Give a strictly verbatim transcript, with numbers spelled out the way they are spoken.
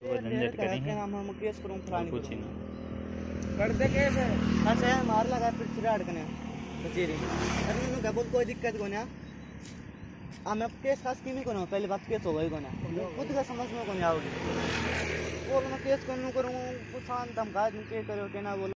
वो झंझट करी है हम हम केस करूं फलानी कुछ ही नहीं कर दे केस अच्छा है मार लगा फिर चिरा अड़कने कचेरी अरे मैंने क्या बोल कोई दिक्कत को ना आ मैं केस खास की नहीं करूं पहले बात केस हो गई को ना खुद का समझ में को नहीं आओगी और मैं केस करूं करूं कुछ शांत धमका के करो के ना बोल